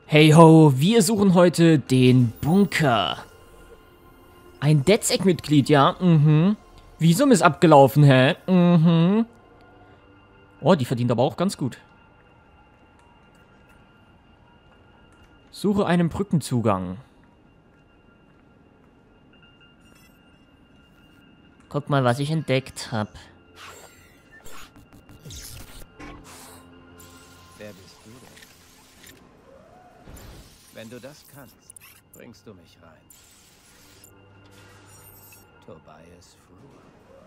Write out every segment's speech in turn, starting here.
Hey ho, wir suchen heute den Bunker. Ein DedSec-Mitglied, ja? Visum ist abgelaufen, hä? Oh, die verdient aber auch ganz gut. Suche einen Brückenzugang. Guck mal, was ich entdeckt habe. Wer bist du denn? Wenn du das kannst, bringst du mich rein. Tobias Frewer.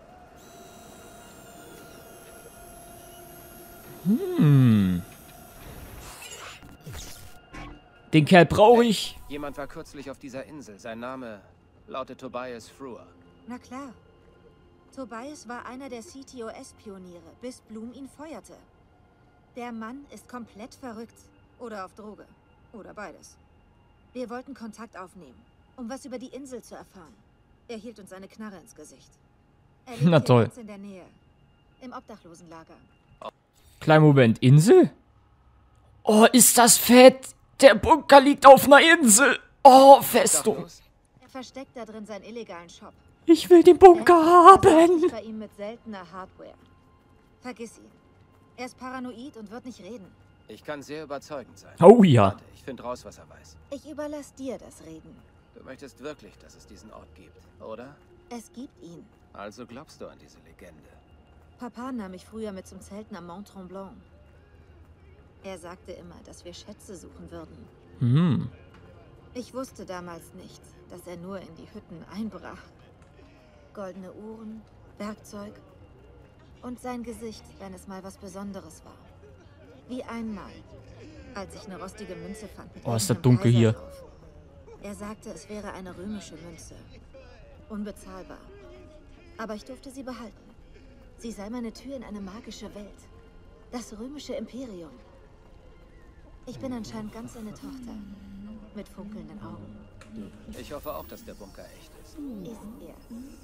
Den Kerl brauche ich. Jemand war kürzlich auf dieser Insel. Sein Name lautet Tobias Frewer. Na klar. Tobias war einer der CTOS-Pioniere, bis Bloom ihn feuerte. Der Mann ist komplett verrückt. Oder auf Droge. Oder beides. Wir wollten Kontakt aufnehmen, um was über die Insel zu erfahren. Er hielt uns eine Knarre ins Gesicht. Er lebt Na hier toll. ganz in der Nähe. Im Obdachlosenlager. Kleinen Moment, Insel? Oh, ist das fett. Der Bunker liegt auf einer Insel. Oh, Festung. Er versteckt da drin seinen illegalen Shop. Ich will den Bunker versorgt haben. sich bei ihm mit seltener Hardware. Vergiss ihn. Er ist paranoid und wird nicht reden. Ich kann sehr überzeugend sein. Oh ja. Warte, ich finde raus, was er weiß. Ich überlasse dir das Reden. Du möchtest wirklich, dass es diesen Ort gibt, oder? Es gibt ihn. Also glaubst du an diese Legende. Papa nahm mich früher mit zum Zelten am Mont Tremblant. Er sagte immer, dass wir Schätze suchen würden. Ich wusste damals nicht, dass er nur in die Hütten einbrach. Goldene Uhren, Werkzeug und sein Gesicht, wenn es mal was Besonderes war. Wie einmal, als ich eine rostige Münze fand. Mit Oh, ist das irgendeinem dunkel Kaiser hier. drauf. Er sagte, es wäre eine römische Münze. Unbezahlbar. Aber ich durfte sie behalten. Sie sei meine Tür in eine magische Welt. Das römische Imperium. Ich bin anscheinend ganz seine Tochter. Mit funkelnden Augen. Ich hoffe auch, dass der Bunker echt ist. Ist er.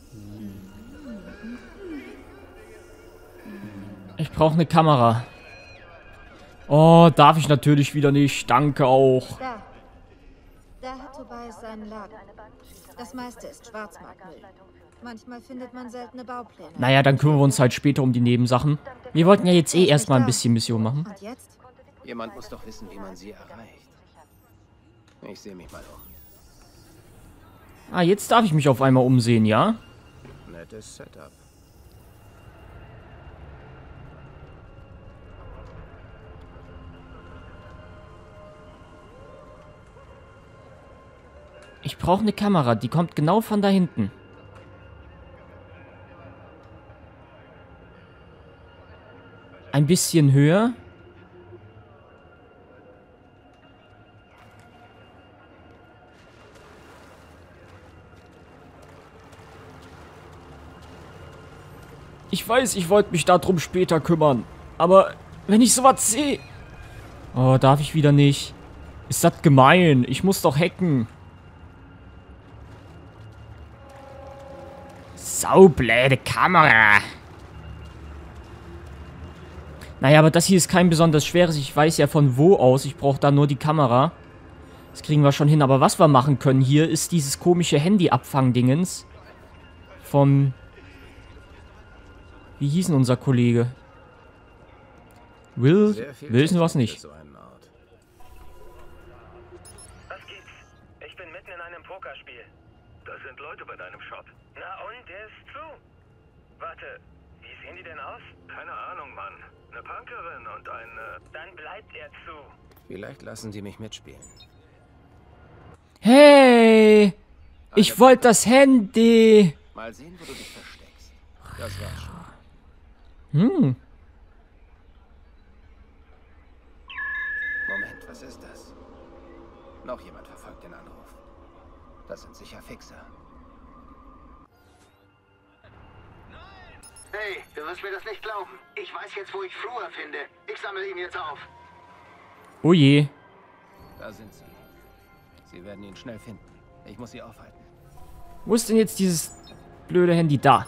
Ich brauche eine Kamera. Oh, darf ich natürlich wieder nicht. Danke auch. Da. Da hat Tobias seinen Laden. Das meiste ist Schwarzmarktmüll. Manchmal findet man seltene Baupläne. Naja, dann kümmern wir uns halt später um die Nebensachen. Wir wollten ja jetzt erstmal ein bisschen Mission machen. Und jetzt? Jemand muss doch wissen, wie man sie erreicht. Ich sehe mich mal um. Ah, jetzt darf ich mich auf einmal umsehen, ja? Nettes Setup. Ich brauche eine Kamera, die kommt genau von da hinten. Ein bisschen höher. Ich weiß, ich wollte mich darum später kümmern. Aber wenn ich sowas sehe... Oh, darf ich wieder nicht. Ist das gemein? Ich muss doch hacken. Saublöde Kamera. Naja, aber das hier ist kein besonders schweres. Ich weiß ja von wo aus. Ich brauche da nur die Kamera. Das kriegen wir schon hin. Aber was wir machen können hier, ist dieses komische Handy-Abfang-Dingens. Vom... Wie hieß denn unser Kollege? Wilson war es nicht. So einen Ort. Was gibt's? Ich bin mitten in einem Pokerspiel. Da sind Leute bei deinem Shop. Na und, der ist zu. Warte, wie sehen die denn aus? Keine Ahnung, Mann. Eine Punkerin und ein... Dann bleibt er zu. Vielleicht lassen sie mich mitspielen. Hey! Ich wollte das Handy! Mal sehen, wo du dich versteckst. Das war's schon. Hm. Moment, was ist das? Noch jemand verfolgt den Anruf. Das sind sicher Fixer. Hey, du wirst mir das nicht glauben. Ich weiß jetzt, wo ich Frewer finde. Ich sammle ihn jetzt auf. Oh je. Da sind sie. Sie werden ihn schnell finden. Ich muss sie aufhalten. Wo ist denn jetzt dieses blöde Handy? Da.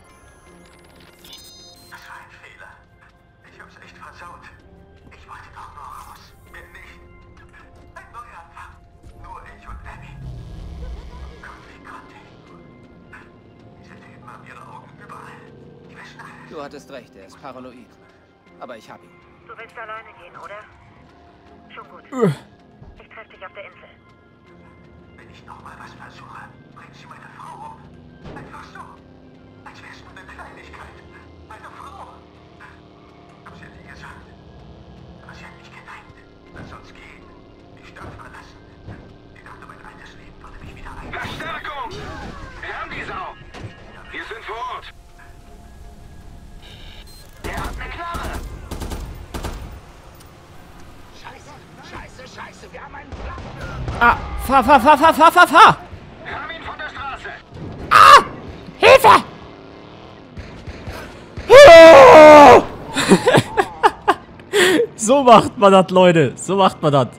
Das war ein Fehler. Ich hab's echt versaut. Ich wollte doch nur raus. Mehr nicht. Ein neuer Du hattest recht, er ist paranoid. Aber ich hab ihn. Du willst alleine gehen, oder? Schon gut. Ich treffe dich auf der Insel. Wenn ich nochmal was versuche, bringt sie meine Frau um. Einfach so. Als wäre es nur eine Kleinigkeit. Meine Frau. Hab sie nie gesagt. Aber sie hat mich geneigt. Lass uns gehen. Die Stadt verlassen. Ich dachte, mein altes Leben würde mich wieder ein. Verstärkung! Wir haben die Sau! Wir sind vor Ort! Der hat eine Knarre. Scheiße. Wir haben einen Plan. Ah, fahr! Wir haben ihn von der Straße! Hilfe! So macht man das, Leute. So macht man das.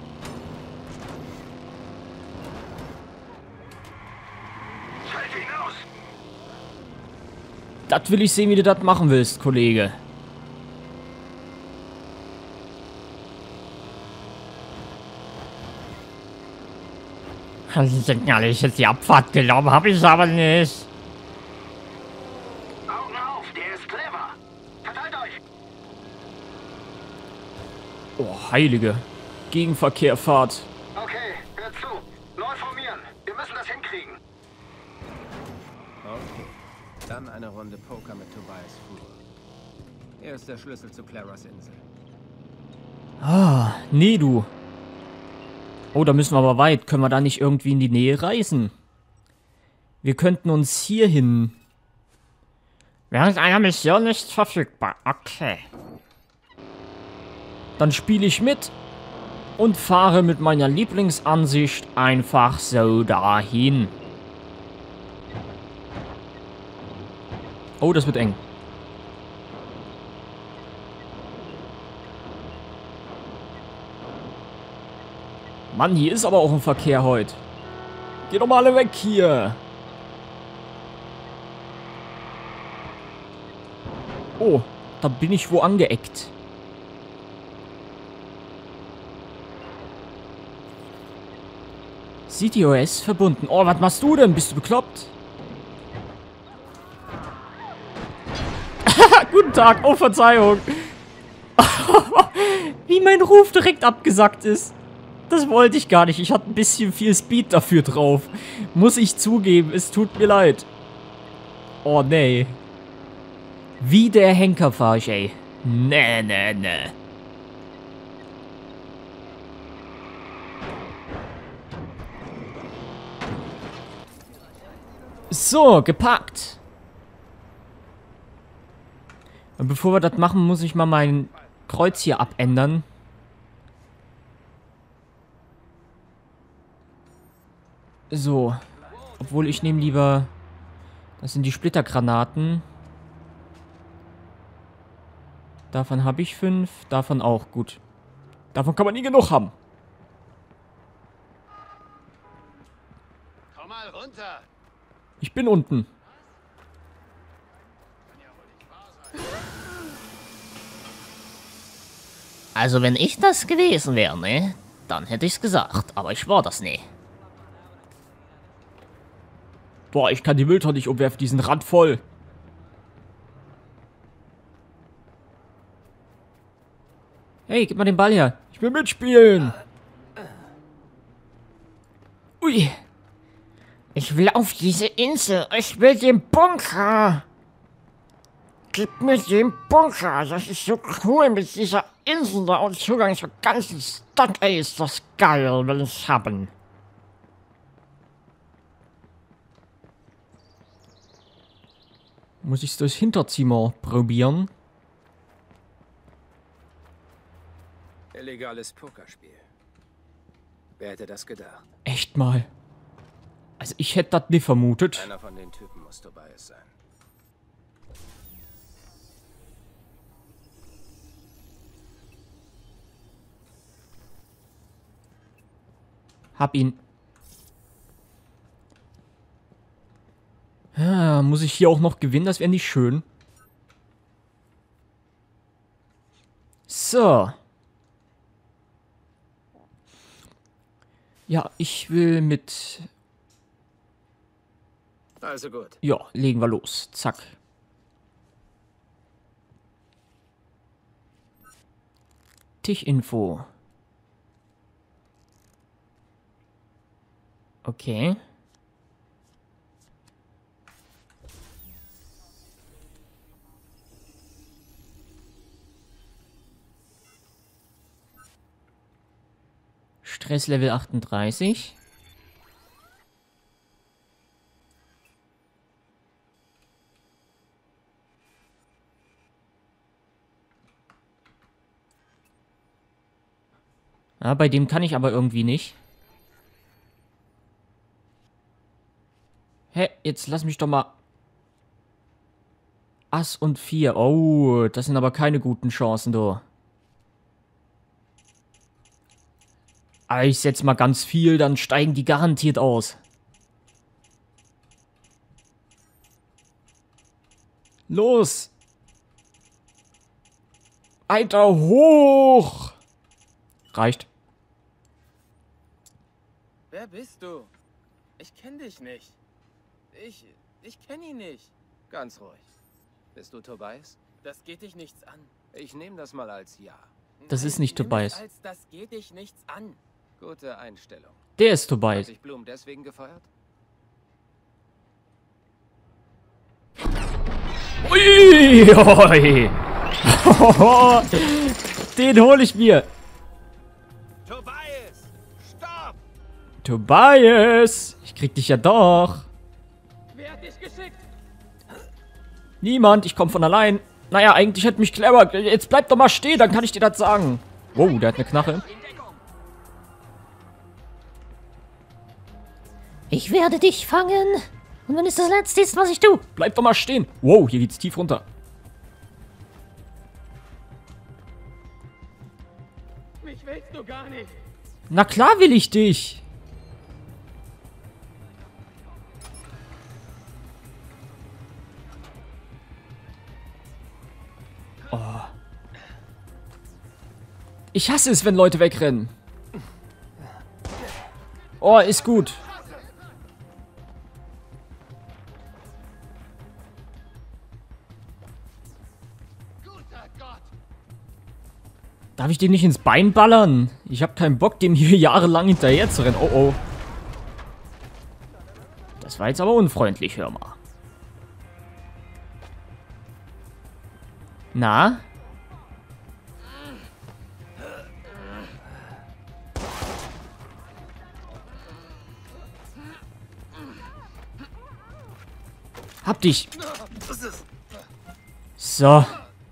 Schalte ihn aus! Das will ich sehen, wie du das machen willst, Kollege. Sie denken alle, ich hätte die Abfahrt genommen, habe ich aber nicht. Augen auf, der ist clever! Verteilt euch! Oh, Heilige. Gegenverkehrfahrt. Okay, hört zu. Neu formieren. Wir müssen das hinkriegen. Okay. Dann eine Runde Poker mit Tobias Fuhr. Er ist der Schlüssel zu Claras Insel. Ah, nee, du. Oh, da müssen wir aber weit. Können wir da nicht irgendwie in die Nähe reisen? Wir könnten uns hier hin. Während einer Mission nicht verfügbar. Okay. Dann spiele ich mit und fahre mit meiner Lieblingsansicht einfach so dahin. Oh, das wird eng. Mann, hier ist aber auch ein Verkehr heute. Geht doch mal alle weg hier. Oh, da bin ich wo angeeckt. CTOS verbunden. Oh, was machst du denn? Bist du bekloppt? Guten Tag. Oh, Verzeihung. Wie mein Ruf direkt abgesackt ist. Das wollte ich gar nicht. Ich hatte ein bisschen viel Speed dafür drauf. Muss ich zugeben. Es tut mir leid. Oh, nee. Wie der Henker fahr ich, ey. Nee. So, gepackt. Und bevor wir das machen, muss ich mal mein Kreuz hier abändern. So. Obwohl ich nehme lieber... Das sind die Splittergranaten. Davon habe ich 5. Davon auch. Gut. Davon kann man nie genug haben. Komm mal runter. Ich bin unten. Also wenn ich das gewesen wäre, ne? Dann hätte ich's gesagt, aber ich war das nie. Boah, ich kann die Mülltonne nicht umwerfen, die sind randvoll. Hey, gib mal den Ball her. Ich will mitspielen. Ui. Ich will auf diese Insel, ich will den Bunker. Gib mir den Bunker, das ist so cool mit dieser Insel da und Zugang zur ganzen Stadt. Ey, ist das geil, will ich haben. Muss ich es durchs Hinterzimmer probieren? Illegales Pokerspiel. Wer hätte das gedacht? Echt mal. Also ich hätte das nicht vermutet. Einer von den Typen muss Tobias sein. Hab ihn. Ja, muss ich hier auch noch gewinnen? Das wäre nicht schön. So. Ja, ich will mit... Also gut. Ja, legen wir los. Zack. Tischinfo. Okay. Stresslevel 38. Ja, bei dem kann ich aber irgendwie nicht. Hä, jetzt lass mich doch mal... Ass und 4. Oh, das sind aber keine guten Chancen, du. Aber ich setze mal ganz viel, dann steigen die garantiert aus. Los! Weiter hoch! Reicht. Wer bist du? Ich kenne dich nicht. Ich kenne ihn nicht. Ganz ruhig. Bist du Tobias? Das geht dich nichts an. Ich nehme das mal als Ja. Das ist nicht Tobias. Das geht dich nichts an. Gute Einstellung. Der ist Tobias. Hat dich Blum deswegen gefeuert? Uiuiui. Den hole ich mir. Tobias! Stopp! Tobias! Ich krieg dich ja doch. Wer hat dich geschickt? Niemand, ich komme von allein. Naja, eigentlich hätte mich clever. Jetzt bleib doch mal stehen, dann kann ich dir das sagen. Wow, der hat eine Knarre. Ich werde dich fangen. Und wenn es das Letzte ist, was ich tue. Bleib doch mal stehen. Wow, hier geht's tief runter. Mich willst du gar nicht. Na klar will ich dich. Oh. Ich hasse es, wenn Leute wegrennen. Oh, ist gut. Darf ich den nicht ins Bein ballern? Ich habe keinen Bock, dem hier jahrelang hinterher zu rennen. Oh, oh. Das war jetzt aber unfreundlich, hör mal. Na? Hab dich. So.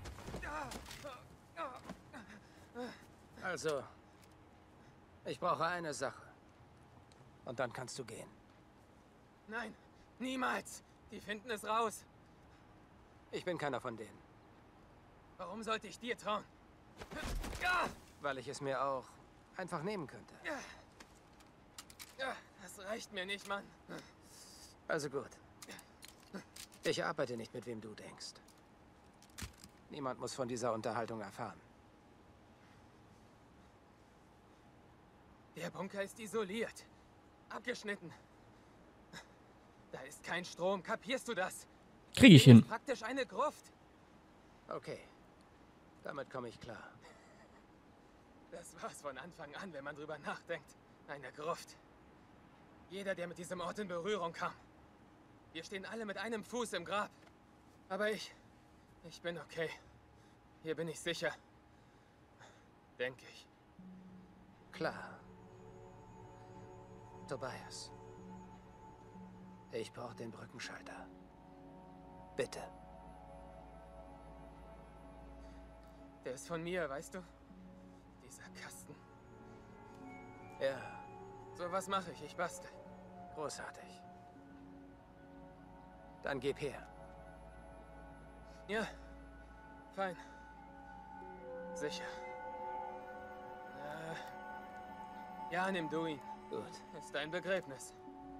Also, ich brauche eine Sache. Und dann kannst du gehen. Nein, niemals. Die finden es raus. Ich bin keiner von denen. Warum sollte ich dir trauen? Weil ich es mir auch einfach nehmen könnte. Das reicht mir nicht, Mann. Also gut. Ich arbeite nicht mit wem du denkst. Niemand muss von dieser Unterhaltung erfahren. Der Bunker ist isoliert. Abgeschnitten. Da ist kein Strom. Kapierst du das? Krieg ich hin. Praktisch eine Gruft. Okay. Damit komme ich klar. Das war's von Anfang an, wenn man drüber nachdenkt. Eine Gruft. Jeder, der mit diesem Ort in Berührung kam. Wir stehen alle mit einem Fuß im Grab. Aber ich bin okay. Hier bin ich sicher. Denke ich. Klar. Tobias. Ich brauche den Brückenschalter. Bitte. Der ist von mir, weißt du? Dieser Kasten. Ja. So was mache ich. Ich bastel. Großartig. Dann gib her. Ja. Fein. Sicher. Ja, nimm du ihn. Gut. Ist dein Begräbnis.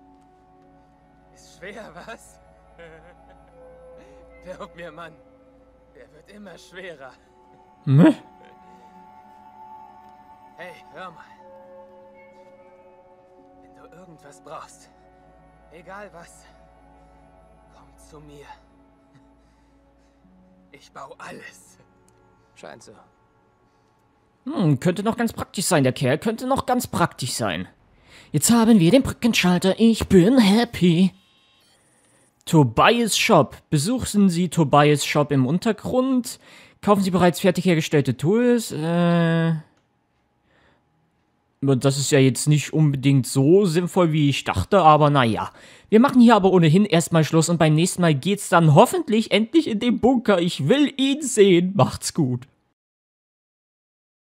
Ist schwer, was? Glaub mir, Mann. Der wird immer schwerer. Hm? Hey, hör mal. Wenn du irgendwas brauchst, egal was, komm zu mir. Ich baue alles. Scheint so. Könnte noch ganz praktisch sein. Der Kerl könnte noch ganz praktisch sein. Jetzt haben wir den Brückenschalter. Ich bin happy. Tobias Shop. Besuchen Sie Tobias Shop im Untergrund. Kaufen Sie bereits fertig hergestellte Tools. Das ist ja jetzt nicht unbedingt so sinnvoll, wie ich dachte, aber naja. Wir machen hier aber ohnehin erstmal Schluss und beim nächsten Mal geht's dann hoffentlich endlich in den Bunker. Ich will ihn sehen. Macht's gut.